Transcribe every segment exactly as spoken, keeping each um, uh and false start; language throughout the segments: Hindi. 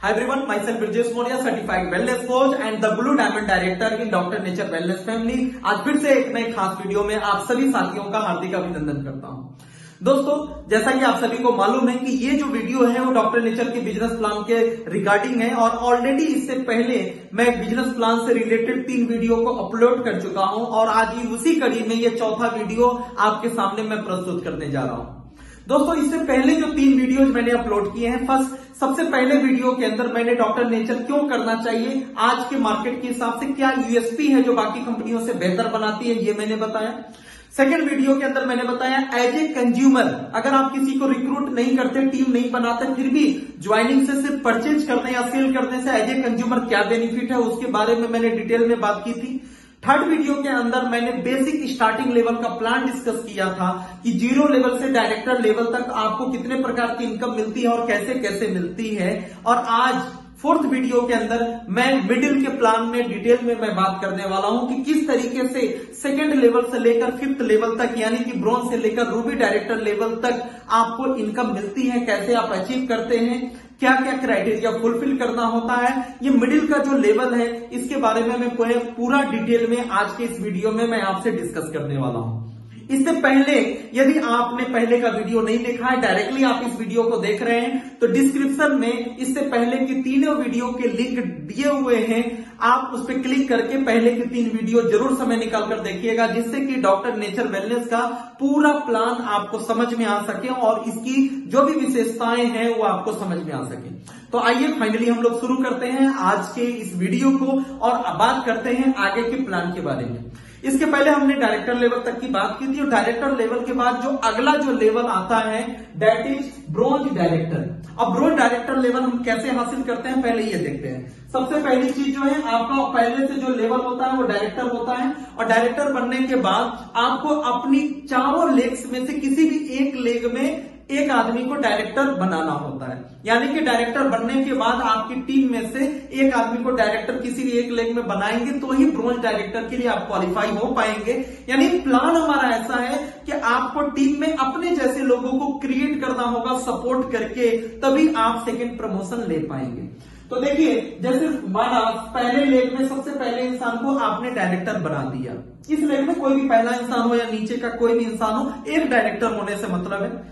Hi everyone, myself Brijesh Moria, certified wellness coach and the Blue Diamond Director in Doctor Nature Wellness Family। आज फिर से एक नए खास वीडियो में आप सभी साथियों का हार्दिक अभिनंदन करता हूं। दोस्तों, जैसा कि आप सभी को मालूम है कि ये जो वीडियो है वो डॉक्टर नेचर के बिजनेस प्लान के रिगार्डिंग है और ऑलरेडी इससे पहले मैं बिजनेस प्लान से रिलेटेड तीन वीडियो को अपलोड कर चुका हूं और आज ही उसी कड़ी में ये चौथा वीडियो आपके सामने मैं प्रस्तुत करने जा रहा हूं। दोस्तों, इससे पहले जो तीन वीडियोज मैंने अपलोड किए हैं, फर्स्ट सबसे पहले वीडियो के अंदर मैंने डॉक्टर नेचर क्यों करना चाहिए, आज के मार्केट के हिसाब से क्या यूएसपी है जो बाकी कंपनियों से बेहतर बनाती है, ये मैंने बताया। सेकंड वीडियो के अंदर मैंने बताया एज ए कंज्यूमर, अगर आप किसी को रिक्रूट नहीं करते, टीम नहीं बनाते, फिर भी ज्वाइनिंग से सिर्फ परचेज करने या सेल करने से एज ए कंज्यूमर क्या बेनिफिट है, उसके बारे में मैंने डिटेल में बात की थी। थर्ड वीडियो के अंदर मैंने बेसिक स्टार्टिंग लेवल का प्लान डिस्कस किया था कि जीरो लेवल से डायरेक्टर लेवल तक आपको कितने प्रकार की इनकम मिलती है और कैसे कैसे मिलती है। और आज फोर्थ वीडियो के अंदर मैं मिडिल के प्लान में डिटेल में मैं बात करने वाला हूं कि किस तरीके से सेकंड लेवल से लेकर फिफ्थ लेवल तक, यानी कि ब्रॉन्ज से लेकर रूबी डायरेक्टर लेवल तक आपको इनकम मिलती है, कैसे आप अचीव करते हैं, क्या क्या क्राइटेरिया फुलफिल करना होता है। ये मिडिल का जो लेवल है इसके बारे में मैं पूरा डिटेल में आज के इस वीडियो में मैं आपसे डिस्कस करने वाला हूं। इससे पहले यदि आपने पहले का वीडियो नहीं देखा है, डायरेक्टली आप इस वीडियो को देख रहे हैं तो डिस्क्रिप्शन में इससे पहले की तीनों वीडियो के लिंक दिए हुए हैं, आप उस पर क्लिक करके पहले की तीन वीडियो जरूर समय निकाल कर देखिएगा, जिससे कि डॉक्टर नेचर वेलनेस का पूरा प्लान आपको समझ में आ सके और इसकी जो भी विशेषताएं हैं वो आपको समझ में आ सके। तो आइए फाइनली हम लोग शुरू करते हैं आज के इस वीडियो को और बात करते हैं आगे के प्लान के बारे में। इसके पहले हमने डायरेक्टर लेवल तक की बात की थी और डायरेक्टर लेवल के बाद जो अगला जो लेवल आता है दैट इज ब्रॉन्ज डायरेक्टर। अब ब्रॉन्ज डायरेक्टर लेवल हम कैसे हासिल करते हैं पहले ये देखते हैं। सबसे पहली चीज जो है, आपका पहले से जो लेवल होता है वो डायरेक्टर होता है और डायरेक्टर बनने के बाद आपको अपनी चारों लेग्स में से किसी भी एक लेग में एक आदमी को डायरेक्टर बनाना होता है, यानी कि डायरेक्टर बनने के बाद आपकी टीम में से एक आदमी को डायरेक्टर किसी भी एक लेग में बनाएंगे तो ही ब्रॉन्ज डायरेक्टर के लिए आप क्वालिफाई हो पाएंगे। यानी प्लान हमारा ऐसा है कि आपको टीम में अपने जैसे लोगों को क्रिएट करना होगा सपोर्ट करके, तभी आप सेकेंड प्रमोशन ले पाएंगे। तो देखिए, जैसे माना पहले लेग में सबसे पहले इंसान को आपने डायरेक्टर बना दिया, इस लेग में कोई भी पहला इंसान हो या नीचे का कोई भी इंसान हो, एक डायरेक्टर होने से मतलब है।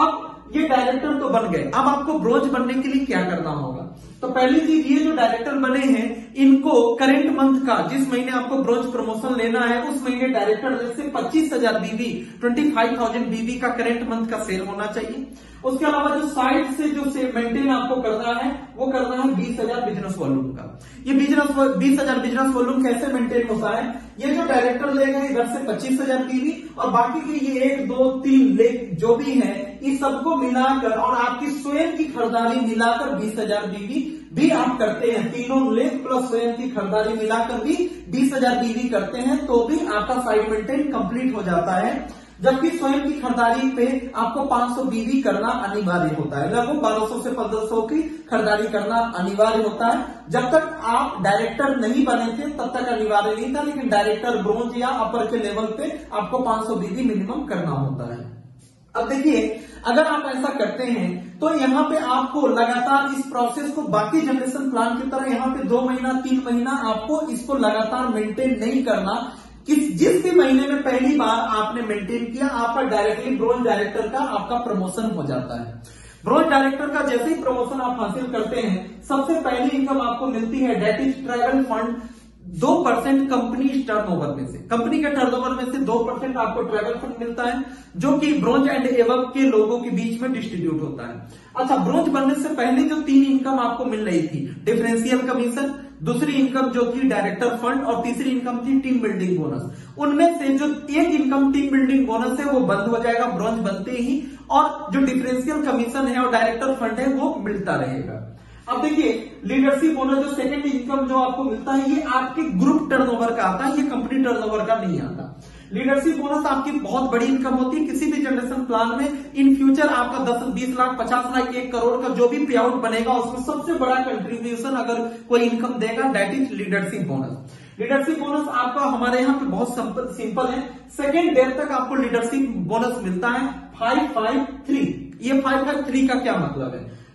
अब ये डायरेक्टर तो बन गए, अब आपको ब्रॉन्ज बनने के लिए क्या करना होगा। तो पहली चीज, ये जो डायरेक्टर बने हैं इनको करंट मंथ का, जिस महीने आपको ब्रॉन्ज प्रमोशन लेना है उस महीने डायरेक्टर से पच्चीस हजार BV twenty five thousand BV का करंट मंथ का सेल होना चाहिए। उसके अलावा जो साइड से जो से मेंटेन आपको करना है वो करना है बीस हजार बिजनेस वॉल्यूम का। ये बिजनेस बीस हजार बिजनेस वॉल्यूम कैसे मेंटेन होता है, ये जो डायरेक्टर लेगा इधर से पच्चीस हजार बीबी और बाकी के ये एक दो तीन लेग जो भी है इस सबको मिलाकर और आपकी स्वयं की खरीदारी मिलाकर बीस हजार बीबी भी आप करते हैं, तीनों लेग प्लस स्वयं की खरीदारी मिलाकर भी बीस हजार बीबी करते हैं तो भी आपका साइड मेंटेन कंप्लीट हो जाता है। जबकि स्वयं की खरीदारी पे आपको पांच सौ बीबी करना अनिवार्य होता है, लगभग बारह सौ से पंद्रह सौ की खरीदारी करना अनिवार्य होता है। जब तक आप डायरेक्टर नहीं बने थे तब तक अनिवार्य नहीं था, लेकिन डायरेक्टर ब्रॉन्ज या अपर के लेवल पे आपको पांच सौ बीबी मिनिमम करना होता है। अब देखिए, अगर आप ऐसा करते हैं तो यहाँ पे आपको लगातार इस प्रोसेस को बाकी जनरेशन प्लान की तरह यहाँ पे दो महीना तीन महीना आपको इसको लगातार मेंटेन नहीं करना। किस जिस भी महीने में पहली बार आपने मेंटेन किया, आपका डायरेक्टली ब्रॉन्ज डायरेक्टर का आपका प्रमोशन हो जाता है। ब्रॉन्ज डायरेक्टर का जैसे ही प्रमोशन आप हासिल करते हैं, सबसे पहली इनकम आपको मिलती है दैट इज ट्रैवल फंड। दो परसेंट कंपनी टर्नओवर में से, कंपनी के टर्नओवर में से दो परसेंट आपको ट्रैवल फंड मिलता है जो कि ब्रॉन्ज एंड एवब के लोगों के बीच में डिस्ट्रीब्यूट होता है। अच्छा, ब्रॉन्ज बनने से पहले जो तीन इनकम आपको मिल रही थी, डिफरेंशियल कमीशन, दूसरी इनकम जो थी डायरेक्टर फंड और तीसरी इनकम थी टीम बिल्डिंग बोनस, उनमें से जो एक इनकम टीम बिल्डिंग बोनस है वो बंद हो जाएगा ब्रॉन्ज बनते ही, और जो डिफरेंशियल कमीशन है और डायरेक्टर फंड है वो मिलता रहेगा। अब देखिए, लीडरशिप बोनस जो सेकंड इनकम जो आपको मिलता है ये आपके ग्रुप टर्नओवर का आता है, ये कंपनी टर्नओवर का नहीं आता। लीडरशिप बोनस आपकी बहुत बड़ी इनकम होती है किसी भी जनरेशन प्लान में। इन फ्यूचर आपका दस बीस लाख पचास लाख एक करोड़ का जो भी पे आउट बनेगा उसमें सबसे बड़ा कंट्रीब्यूशन अगर कोई इनकम देगा that is leadership bonus. Leadership bonus आपका हमारे यहाँ पे बहुत सिंपल है, सेकेंड डेयर तक आपको लीडरशिप बोनस मिलता है फाइव फाइव थ्री। ये फाइव फाइव थ्री का क्या मतलब है,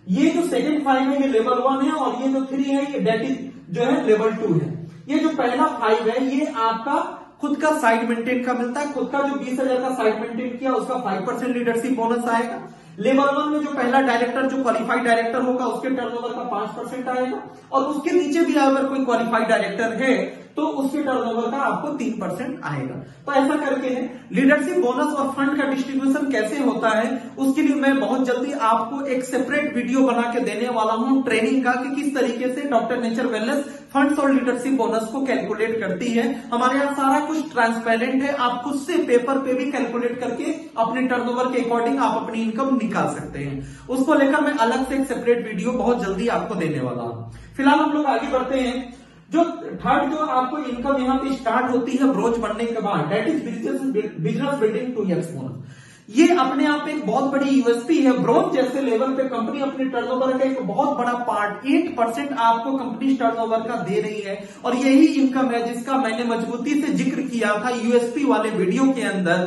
ये जो सेकंड फाइव है ये लेवल वन है, और ये जो थ्री है ये डेट इज जो है लेवल टू है। ये जो पहला फाइव है ये आपका खुद का साइड मेंटेन का मिलता है, खुद का जो बीस हजार का साइड मेंटेन किया उसका फाइव परसेंट लीडरशिप बोनस आएगा। लेवल वन में जो पहला डायरेक्टर जो क्वालिफाइड डायरेक्टर होगा उसके टर्नओवर का पांच परसेंट आएगा, और उसके नीचे भी अगर कोई क्वालिफाइड डायरेक्टर है तो उसके टर्नओवर का आपको तीन परसेंट आएगा। तो ऐसा करके है लीडरशिप बोनस और फंड का डिस्ट्रीब्यूशन कैसे होता है, उसके लिए मैं बहुत जल्दी आपको एक सेपरेट वीडियो बना के देने वाला हूं ट्रेनिंग का, कि किस तरीके से डॉक्टर नेचर वेलनेस फंड्स और लीडरशिप बोनस को कैलकुलेट करती है। हमारे यहाँ सारा कुछ ट्रांसपेरेंट है, आप खुद से पेपर पे भी कैलकुलेट करके अपने टर्नओवर के अकॉर्डिंग आप अपनी इनकम निकाल सकते हैं। उसको लेकर मैं अलग से एक सेपरेट वीडियो बहुत जल्दी आपको देने वाला हूं। फिलहाल हम लोग आगे बढ़ते हैं। जो थर्ड जो आपको इनकम यहाँ पे स्टार्ट होती है ब्रोच बनने के बाद, that is business building two X bonus. ये अपने आप एक बहुत बड़ी यूएसपी है। ब्रोच जैसे लेवल पे कंपनी अपने टर्नओवर का एक बहुत बड़ा पार्ट एट परसेंट आपको कंपनी टर्नओवर का दे रही है, और यही इनकम है जिसका मैंने मजबूती से जिक्र किया था यूएसपी वाले वीडियो के अंदर,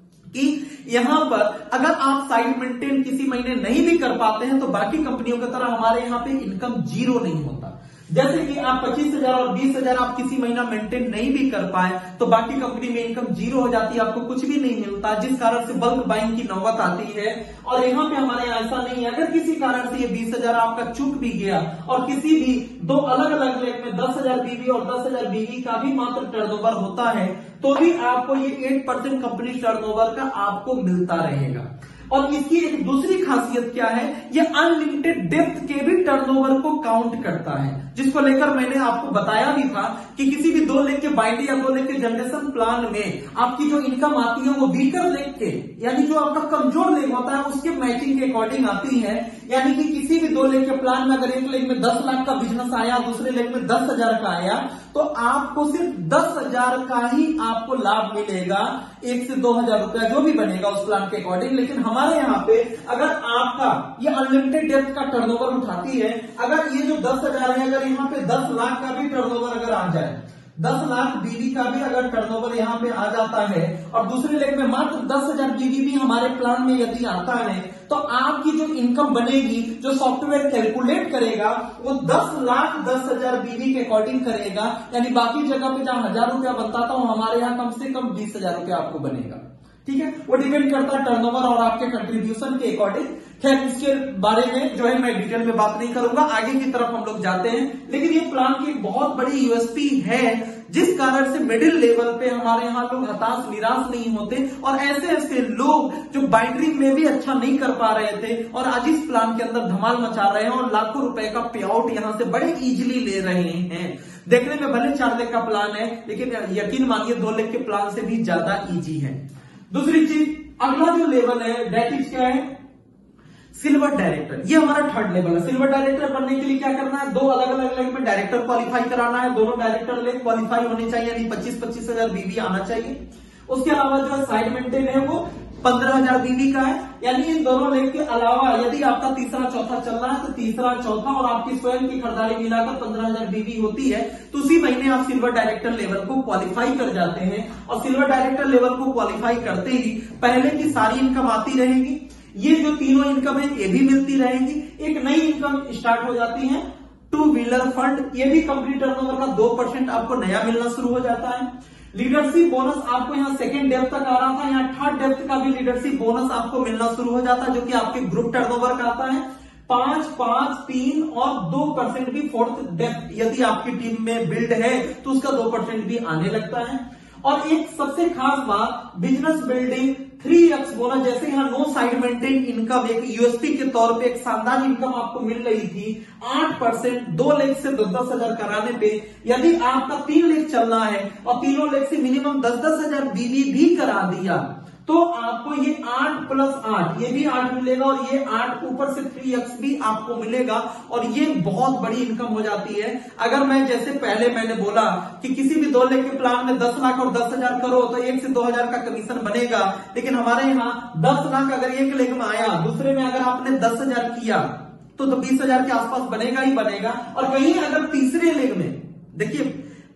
कि यहां पर अगर आप साइड मेंटेन किसी महीने नहीं भी कर पाते हैं तो बाकी कंपनियों की तरह हमारे यहाँ पे इनकम जीरो नहीं होता। जैसे कि आप पच्चीस हजार और बीस हजार आप किसी महीना मेंटेन नहीं भी कर पाए तो बाकी कंपनी में इनकम जीरो हो जाती है, आपको कुछ भी नहीं मिलता, जिस कारण से बल्क बाइंग की नौबत आती है। और यहाँ पे हमारे यहाँ ऐसा नहीं है। अगर किसी कारण से ये बीस हजार आपका चूक भी गया और किसी भी दो अलग अलग लेग में दस हजार बीवी और दस हजार बीवी का भी मात्र टर्नओवर होता है, तो भी आपको ये एट परसेंट कंपनी टर्नओवर का आपको मिलता रहेगा। और इसकी एक दूसरी खासियत क्या है, ये अनलिमिटेड डेप्थ के भी टर्नओवर को काउंट करता है, जिसको लेकर मैंने आपको बताया भी था कि किसी भी दो लेग के बाइंड या दो लेग के जनरेशन प्लान में आपकी जो इनकम आती है वो वीकर लेग के, यानी जो आपका कमजोर लेग होता है उसके मैचिंग के अकॉर्डिंग आती है। यानी कि किसी भी दो लेग के प्लान में अगर एक लेग में दस लाख का बिजनेस आया, दूसरे लेग में दस हजार का आया, तो आपको सिर्फ दस हजार का ही आपको लाभ मिलेगा, एक से दो हजार रुपया जो भी बनेगा उस प्लान के अकॉर्डिंग। लेकिन हमारे यहाँ पे अगर आपका ये अनलिमिटेड डेप्थ का टर्नओवर उठाती है, अगर ये जो दस हजार है अगर यहाँ पे दस लाख का भी टर्नओवर अगर आ जाए, दस लाख बीवी का भी अगर टर्नओवर यहाँ पे आ जाता है और दूसरे लेग में मात्र दस हजार बीवी भी हमारे प्लान में यदि आता है, तो आपकी जो इनकम बनेगी, जो सॉफ्टवेयर कैलकुलेट करेगा वो दस लाख दस हजार बीवी के अकॉर्डिंग करेगा। यानी बाकी जगह पे जहां हजार रुपया बनता था वो हमारे यहाँ कम से कम बीस हजार रुपया आपको बनेगा। ठीक है, वो डिपेंड करता है टर्नओवर और आपके कंट्रीब्यूशन के अकॉर्डिंग। खैर इसके बारे में जो है मैं डिटेल में बात नहीं करूंगा, आगे की तरफ हम लोग जाते हैं। लेकिन ये प्लान की बहुत बड़ी यूएसपी है, जिस कारण से मिडिल लेवल पे हमारे यहाँ लोग हताश निराश नहीं होते, और ऐसे ऐसे लोग जो बाइंड्री में भी अच्छा नहीं कर पा रहे थे और आज इस प्लान के अंदर धमाल मचा रहे हैं और लाखों रुपए का पे आउट यहाँ से बड़े इजिली ले रहे हैं। देखने में भले चार लेग का प्लान है, लेकिन यकीन मानिए दो लेग के प्लान से भी ज्यादा इजी है। दूसरी चीज, अगला जो लेवल है डेट इज क्या है, सिल्वर डायरेक्टर। ये हमारा थर्ड लेवल है। सिल्वर डायरेक्टर बनने के लिए क्या करना है, दो अलग अलग लेग में डायरेक्टर क्वालिफाई कराना है, दोनों डायरेक्टर लेग क्वालिफाई होने चाहिए, यानी पच्चीस पच्चीस हजार बीवी आना चाहिए। उसके अलावा जो साइड मेंटेन है वो पंद्रह हजार बीवी का है, यानी इन दोनों लेग के अलावा यदि आपका तीसरा चौथा चल रहा है तो तीसरा चौथा और आपकी स्वयं की खरीदारी मिलाकर पंद्रह हजार बीवी होती है, तो उसी महीने आप सिल्वर डायरेक्टर लेवल को क्वालिफाई कर जाते हैं। और सिल्वर डायरेक्टर लेवल को क्वालिफाई करते ही पहले की सारी इनकम आती रहेगी, ये जो तीनों इनकम है ये भी मिलती रहेगी, एक नई इनकम स्टार्ट हो जाती है टू व्हीलर फंड, ये भी कंपनी टर्नओवर का दो परसेंट आपको नया मिलना शुरू हो जाता है। लीडरशिप बोनस आपको यहाँ सेकंड डेप्थ तक आ रहा था, यहाँ थर्ड डेप्थ का भी लीडरशिप बोनस आपको मिलना शुरू हो जाता है, जो कि आपके ग्रुप टर्नओवर का आता है। पांच पांच तीन और दो परसेंट भी फोर्थ डेप्थ यदि आपकी टीम में बिल्ड है तो उसका दो परसेंट भी आने लगता है। और एक सबसे खास बात, business building three X bonus, जैसे यहाँ नो साइड मेंटेन इनकम एक यूएसपी के तौर पे एक शानदार इनकम आपको मिल रही थी आठ परसेंट, दो लेग से दस दस हजार कराने पे, यदि आपका तीन लेग चलना है और तीनों लेग से मिनिमम दस दस हजार बीवी भी करा दिया तो आपको ये आठ प्लस आठ, ये भी आठ मिलेगा और ये आठ ऊपर से थ्री एक्स भी आपको मिलेगा, और ये बहुत बड़ी इनकम हो जाती है। अगर मैं जैसे पहले मैंने बोला कि किसी भी दो लेग के प्लान में दस लाख और दस हजार करो तो एक से दो हजार का कमीशन बनेगा, लेकिन हमारे यहाँ दस लाख अगर एक लेग में आया, दूसरे में अगर आपने दस हजार किया तो, तो बीस हजार के आसपास बनेगा ही बनेगा। और कहीं अगर तीसरे लेग में देखिए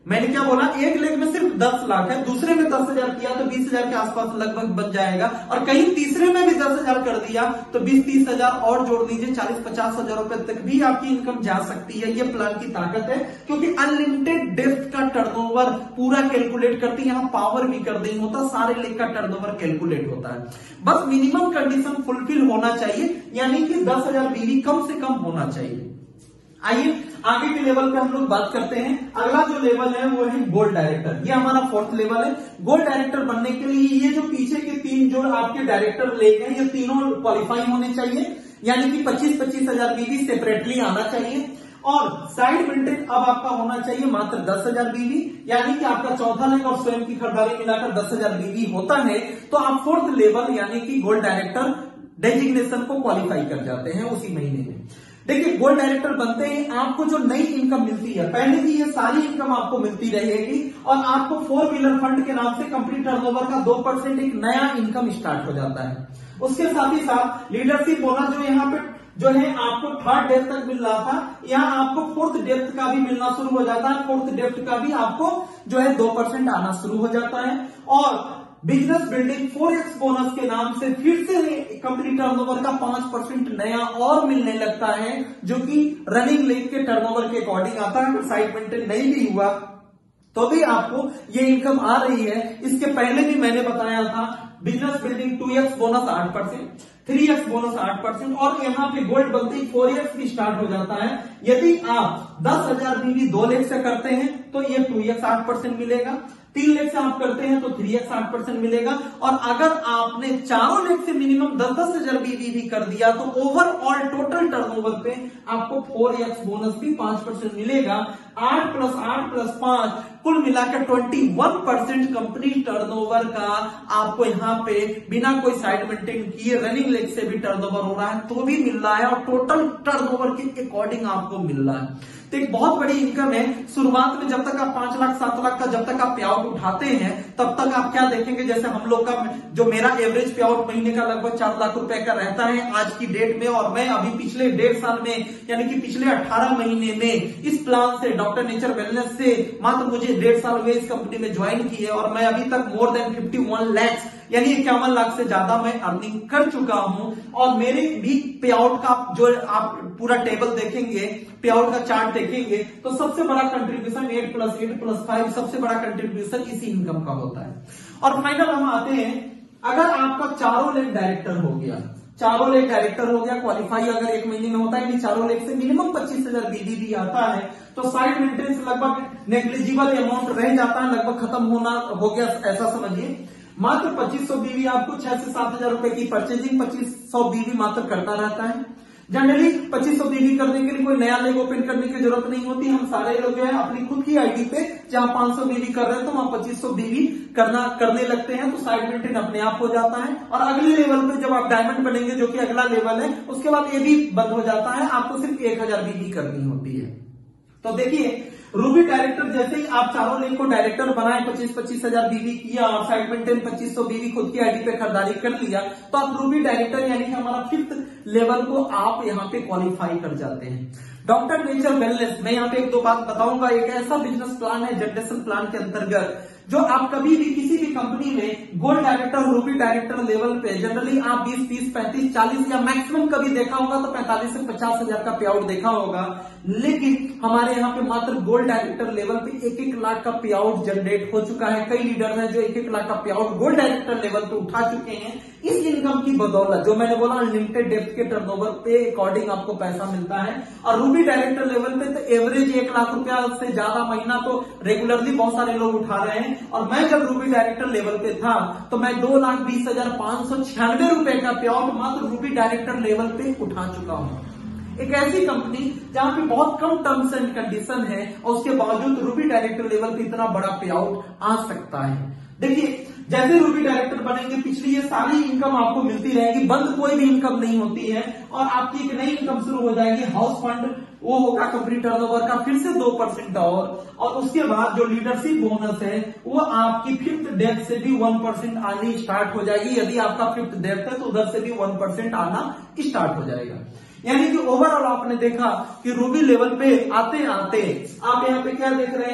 मैंने क्या बोला, एक लेग में सिर्फ दस लाख है, दूसरे में दस हजार किया तो बीस हजार के आसपास लगभग बन जाएगा, और कहीं तीसरे में भी दस हजार कर दिया तो बीस तीस हजार और जोड़ दीजिए, चालीस पचास हजार रुपए तक भी आपकी इनकम जा सकती है। ये प्लान की ताकत है, क्योंकि अनलिमिटेड डेप्थ का टर्नओवर पूरा कैलकुलेट करती है, यहाँ पावर भी कर देंगे होता, सारे लेग का टर्नओवर कैलकुलेट होता है। बस मिनिमम कंडीशन फुलफिल होना चाहिए, यानी कि दस हजार बीवी कम से कम होना चाहिए। आइए आगे के लेवल पे हम लोग बात करते हैं। अगला जो लेवल है वो है गोल्ड डायरेक्टर। ये हमारा फोर्थ लेवल है। गोल्ड डायरेक्टर बनने के लिए ये जो पीछे के तीन जो आपके डायरेक्टर लेग हैं, ये तीनों क्वालिफाई होने चाहिए, यानी कि पच्चीस पच्चीस हजार बीवी सेपरेटली आना चाहिए, और साइड मेंटेन अब आपका होना चाहिए मात्र दस हजार बीवी, यानी कि आपका चौथा लेग और स्वयं की खरीदारी मिलाकर दस हजार बीवी होता है, तो आप फोर्थ लेवल यानी कि गोल्ड डायरेक्टर डेजिग्नेशन को क्वालिफाई कर जाते हैं उसी महीने में। देखिए, गोल्ड डायरेक्टर बनते ही आपको जो नई इनकम मिलती है, पहले भी ये सारी इनकम आपको मिलती रहेगी, और आपको फोर व्हीलर फंड के नाम से कंपनी टर्नओवर का दो परसेंट एक नया इनकम स्टार्ट हो जाता है। उसके साथ ही साथ लीडरशिप बोनस जो यहाँ पे जो है आपको थर्ड डेप्थ तक मिल रहा था, यहाँ आपको फोर्थ डेप्थ का भी मिलना शुरू हो जाता है, फोर्थ डेप्थ का भी आपको जो है दो परसेंट आना शुरू हो जाता है, और business building four X bonus के नाम से फिर से कंपनी टर्नओवर का पांच परसेंट नया और मिलने लगता है, जो कि रनिंग लेग के टर्नओवर के अकॉर्डिंग आता है। अगर साइड मेंटेन नहीं भी हुआ तो भी आपको ये इनकम आ रही है। इसके पहले भी मैंने बताया था, business building two X bonus आठ परसेंट, थ्री एक्स बोनस आठ परसेंट, और यहाँ पे गोल्ड बनते ही फोर एक्स भी स्टार्ट हो जाता है। यदि आप दस हजार बीवी दो लेग से करते हैं तो ये टू एक्स आठ परसेंट मिलेगा, तीन लेग से आप करते हैं तो थ्री एक्स आठ परसेंट मिलेगा, और अगर आपने चारों लेग से मिनिमम दस दस हजार बीवी भी कर दिया तो ओवरऑल टोटल टर्नओवर पे आपको फोर एक्स बोनस भी पांच परसेंट मिलेगा। आठ प्लस आठ प्लस पांच कुल मिलाकर twenty one percent company turnover का आपको यहाँ पे बिना कोई साइड मेंटेन किए रनिंग लेग से भी टर्नओवर हो रहा है तो भी मिल रहा है, और टोटल टर्नओवर के अकॉर्डिंग आपको मिल रहा है। तो एक बहुत बड़ी इनकम है। शुरुआत में जब तक आप पांच लाख सात लाख का जब तक आप पे आउट उठाते हैं तब तक आप क्या देखेंगे, जैसे हम लोग का जो मेरा एवरेज पे आउट महीने का लगभग चार लाख रुपए का रहता है आज की डेट में, और मैं अभी पिछले डेढ़ साल में यानी कि पिछले अठारह महीने में इस प्लान से डॉक्टर नेचर वेलनेस से मात्र मुझे डेढ़ साल हुए इस कंपनी में ज्वाइन किए, और मैं अभी तक more than fifty one lakhs यानी इक्यावन लाख से ज्यादा मैं अर्निंग कर चुका हूं। और मेरे भी पे आउट का जो आप पूरा टेबल देखेंगे, पे आउट का चार्ट देखेंगे, तो सबसे बड़ा contribution eight plus eight plus five सबसे बड़ा कंट्रीब्यूशन इसी इनकम का होता है। और फाइनल हम आते हैं, अगर आपका चारों लेग डायरेक्टर हो गया, चारों लेग डायरेक्टर हो गया क्वालिफाई अगर एक महीने में होता है कि चारों लेग से मिनिमम पच्चीस हजार बीडी भी आता है, तो साइड मेंटेनेंस लगभग नेग्लिजिबल अमाउंट रह जाता है, लगभग खत्म होना हो गया ऐसा समझिए। मात्र पच्चीस सौ बीवी आपको छह से सात हजार रुपए की परचेजिंग पच्चीस सौ बीवी मात्र करता रहता है। जनरली पच्चीस सौ बीवी करने के लिए कोई नया लेग ओपन करने की जरूरत नहीं होती। हम सारे लोग जो है अपनी खुद की आईडी पे जहां पांच सौ बीवी कर रहे हैं तो वहां पच्चीस सौ बीवी करना करने लगते हैं, तो साइड मेंटेन अपने आप हो जाता है। और अगले लेवल पे जब आप डायमंड बनेंगे जो कि अगला लेवल है, उसके बाद ये भी बंद हो जाता है, आपको सिर्फ एक हजार बीवी करनी होती है। तो देखिए, रूबी डायरेक्टर जैसे ही आप चारों लेग को डायरेक्टर बनाए, पच्चीस पच्चीस हजार बीवी किया और साइड मेंटेन पच्चीस सौ बीवी खुद की आईडी पे खरीदारी कर लिया, तो आप रूबी डायरेक्टर यानी कि हमारा फिफ्थ लेवल को आप यहाँ पे क्वालिफाई कर जाते हैं। डॉक्टर नेचर वेलनेस, मैं यहाँ पे एक दो बात बताऊंगा। एक ऐसा बिजनेस प्लान है जनरेशन प्लान के अंतर्गत जो आप कभी भी किसी भी कंपनी में gold director ruby director level पे जनरली आप बीस तीस पैंतीस चालीस या मैक्सिमम कभी देखा होगा तो पैंतालीस से पचास हजार का पे आउट देखा होगा, लेकिन हमारे यहाँ पे मात्र गोल्ड डायरेक्टर लेवल पे एक एक लाख का पे आउट जनरेट हो चुका है। कई लीडर हैं जो एक एक लाख का पे आउट गोल्ड डायरेक्टर लेवल पे उठा चुके हैं। इस इनकम की बदौलत जो मैंने बोला अनलिमिटेड डेप्थ के टर्नओवर पे अकॉर्डिंग आपको पैसा मिलता है, और रूबी डायरेक्टर लेवल पे तो एवरेज एक लाख रुपया से ज्यादा महीना तो रेगुलरली बहुत सारे लोग उठा रहे हैं। और मैं जब रूबी डायरेक्टर लेवल पे था तो मैं दो लाख बीस हजार पांच सौ छियानवे रुपए का पे आउट मात्र रूबी डायरेक्टर लेवल पे उठा चुका हूं। एक ऐसी कंपनी जहां पे बहुत कम टर्म्स एंड कंडीशन है और उसके बावजूद रूबी डायरेक्टर लेवल पे इतना बड़ा पे आउट आ सकता है। देखिए, जैसे रूबी डायरेक्टर बनेंगे पिछली ये सारी इनकम आपको मिलती रहेगी, बंद कोई भी इनकम नहीं होती है, और आपकी एक नई इनकम शुरू हो जाएगी। हाउस फंड वो होगा कंपनी टर्नओवर का फिर से दो परसेंट और, और उसके बाद जो लीडरशिप बोनस है वो आपकी फिफ्थ डेप्थ से भी वन परसेंट आनी स्टार्ट हो जाएगी। यदि आपका फिफ्थ डेप्थ है तो उधर से भी वन परसेंट आना स्टार्ट हो जाएगा। यानी कि ओवरऑल आपने देखा कि रूबी लेवल पे आते आते आप यहाँ पे क्या देख रहे हैं,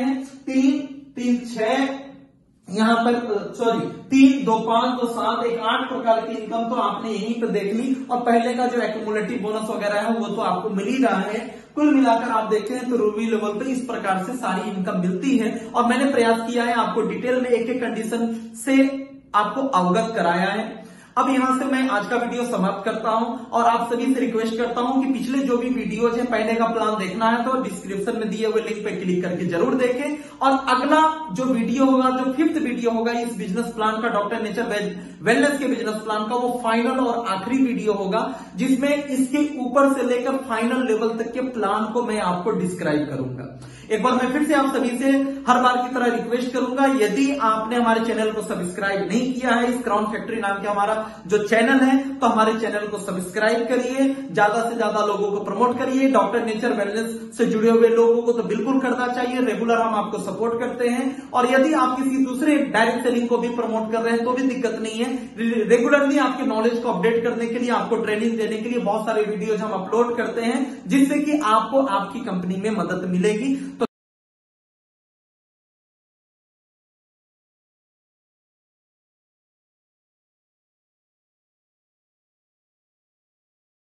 तीन तीन छह, यहाँ पर सॉरी तीन दो पांच दो सात एक आठ प्रकार की इनकम तो आपने यहीं पर देख ली, और पहले का जो एक्यूमुलेटिव बोनस वगैरह है वो तो आपको मिल ही रहा है। कुल मिलाकर आप देखते हैं तो रूबी लेवल पे इस प्रकार से सारी इनकम मिलती है, और मैंने प्रयास किया है आपको डिटेल में एक एक कंडीशन से आपको अवगत कराया है। अब यहां से मैं आज का वीडियो समाप्त करता हूं, और आप सभी से रिक्वेस्ट करता हूं कि पिछले जो भी वीडियोज है पहले का प्लान देखना है तो डिस्क्रिप्शन में दिए हुए लिंक पे क्लिक करके जरूर देखें, और अगला जो वीडियो होगा, जो फिफ्थ वीडियो होगा इस बिजनेस प्लान का, डॉक्टर नेचर वेलनेस के बिजनेस प्लान का, वो फाइनल और आखिरी वीडियो होगा, जिसमें इसके ऊपर से लेकर फाइनल लेवल तक के प्लान को मैं आपको डिस्क्राइब करूंगा। एक बार मैं फिर से आप सभी से हर बार की तरह रिक्वेस्ट करूंगा, यदि आपने हमारे चैनल को सब्सक्राइब नहीं किया है, इस क्राउन फैक्ट्री नाम के हमारा जो चैनल है, तो हमारे चैनल को सब्सक्राइब करिए, ज्यादा से ज्यादा लोगों को प्रमोट करिए। डॉक्टर नेचर वेलनेस से जुड़े हुए लोगों को तो बिल्कुल करना चाहिए, रेगुलर हम आपको सपोर्ट करते हैं, और यदि आप किसी दूसरे डायरेक्ट सेलिंग को भी प्रमोट कर रहे हैं तो भी दिक्कत नहीं है। रेगुलरली आपके नॉलेज को अपडेट करने के लिए, आपको ट्रेनिंग देने के लिए बहुत सारे वीडियोज हम अपलोड करते हैं, जिससे कि आपको आपकी कंपनी में मदद मिलेगी। तो